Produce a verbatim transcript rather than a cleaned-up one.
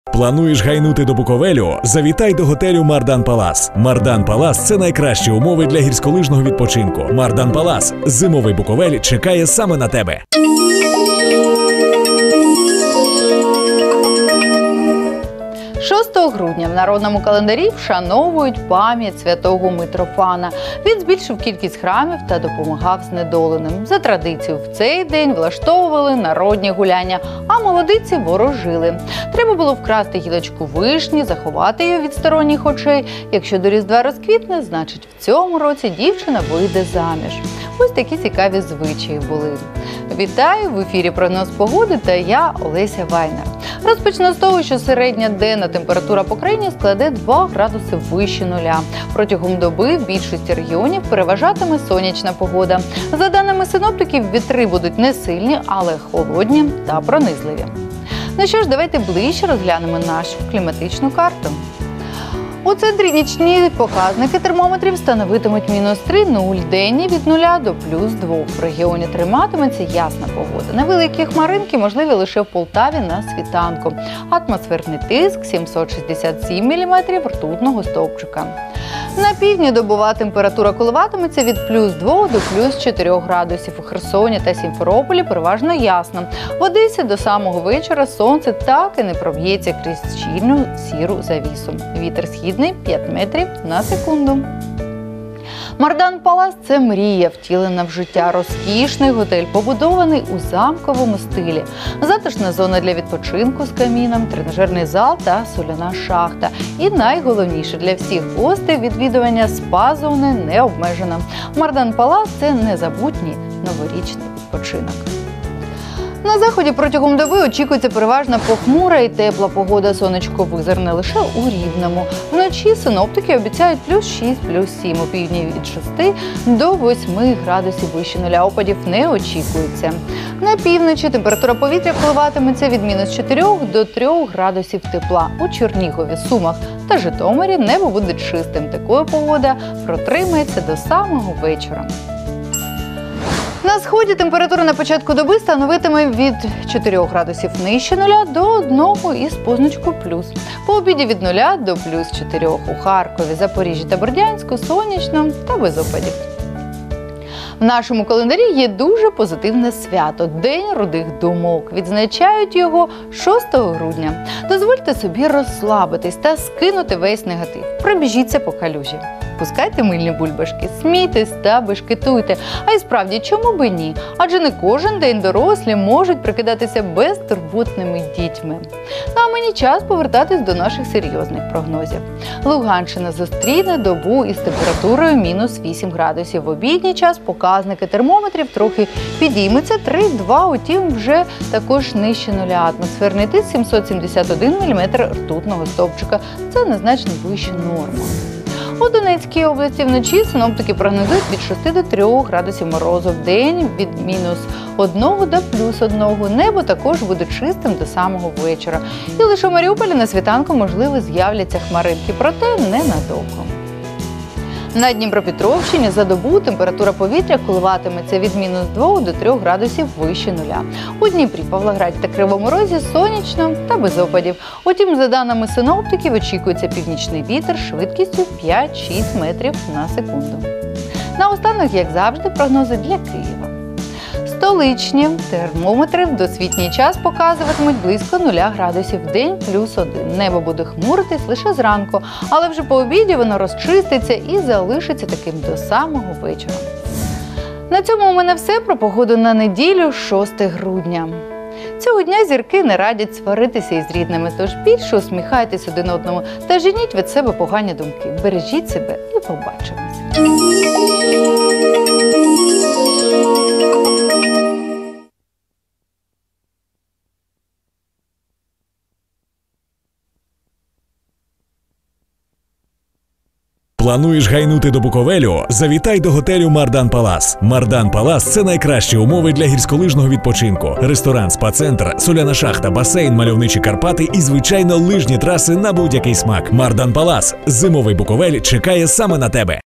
Плануєш гайнути до Буковелю? Завітай до готелю «Мардан Палас». «Мардан Палас» – це найкращі умови для гірськолижного відпочинку. «Мардан Палас» – зимовий Буковель чекає саме на тебе. шостого грудня в народному календарі вшановують пам'ять святого Митрофана. Він збільшив кількість храмів та допомагав знедоленим. За традицією, в цей день влаштовували народні гуляння, а молодиці ворожили. Треба було вкрасти гілочку вишні, заховати її від сторонніх очей. Якщо до Різдва розквітне, значить в цьому році дівчина вийде заміж. Ось такі цікаві звичаї були. Вітаю! В ефірі прогноз погоди та я, Олеся Вайнер. Розпочну з того, що середня денна температура по країні складе два градуси вище нуля. Протягом доби в більшості регіонів переважатиме сонячна погода. За даними синоптиків, вітри будуть не сильні, але холодні та пронизливі. Ну що ж, давайте ближче розглянемо нашу кліматичну карту. У центрі нічні показники термометрів становитимуть мінус три, нуль, денні від нуля до плюс двох. В регіоні триматиметься ясна погода. Невеликі хмаринки можливі лише в Полтаві на світанку. Атмосферний тиск сімсот шістдесят сім міліметрів ртутного стовпчика. На півдні добова температура коливатиметься від плюс двох до плюс чотирьох градусів. У Херсоні та Сімферополі переважно ясно. В Одесі до самого вечора сонце так і не проб'ється крізь щільну сіру завісу. Вітер східний п'ять метрів на секунду. «Мардан Палас» – це мрія, втілена в життя. Розкішний готель, побудований у замковому стилі. Затишна зона для відпочинку з каміном, тренажерний зал та соляна шахта. І найголовніше для всіх гостей – відвідування спа-зони не обмежено. «Мардан Палас» – це незабутній новорічний відпочинок. На заході протягом доби очікується переважно похмура і тепла погода. Сонечко визирне лише у Рівному. Вночі синоптики обіцяють плюс шість, плюс сім. У півдні від шести до восьми градусів вище нуля. Опадів не очікується. На півночі температура повітря коливатиметься від мінус чотирьох до трьох градусів тепла. У Чернігові, Сумах та Житомирі небо буде чистим. Такою погода протримається до самого вечора. На сході температура на початку доби становитиме від чотирьох градусів нижче нуля до одного із позначкою плюс. По обіді від нуля до плюс чотирьох. У Харкові, Запоріжжі та Бердянську сонячно та без опадів. В нашому календарі є дуже позитивне свято – День рудих думок. Відзначають його шостого грудня. Дозвольте собі розслабитись та скинути весь негатив. Пробіжіться по калюжі. Пускайте мильні бульбашки, смійтесь та бешкетуйте. А й справді, чому би ні? Адже не кожен день дорослі можуть прикидатися безтурботними дітьми. Ну а мені час повертатись до наших серйозних прогнозів. Луганщина зустріне добу із температурою мінус вісім градусів. В обідній час показники термометрів трохи підіймуться три-два, утім вже також нижче нуля. Атмосферний тиск сімсот сімдесят один міліметр ртутного стовпчика. Це незначно вище норми. У Донецькій області вночі синоптики прогнозують від шести до трьох градусів морозу. В день від мінус одного до плюс одного. Небо також буде чистим до самого вечора. І лише у Маріуполі на світанку, можливо, з'являться хмаринки, проте ненадовго. На Дніпропетровщині за добу температура повітря коливатиметься від мінус двох до трьох градусів вище нуля. У Дніпрі, Павлограді та Кривому Розі сонячно та без опадів. Утім, за даними синоптиків, очікується північний вітер швидкістю п'ять-шість метрів на секунду. Наостанок, як завжди, прогнози для Києва. Столичні термометри в досвітній час показуватимуть близько нуля градусів, в день плюс один. Небо буде хмуритись лише зранку, але вже по обіді воно розчиститься і залишиться таким до самого вечора. На цьому у мене все про погоду на неділю, шостого грудня. Цього дня зірки не радять сваритися із рідними, тож більше усміхайтесь один одному та женіть від себе погані думки. Бережіть себе і побачимось. Плануєш гайнути до Буковелю? Завітай до готелю «Мардан Палас». «Мардан Палас» – це найкращі умови для гірськолижного відпочинку. Ресторан, спа-центр, соляна шахта, басейн, мальовничі Карпати і, звичайно, лижні траси на будь-який смак. «Мардан Палас» – зимовий Буковель чекає саме на тебе.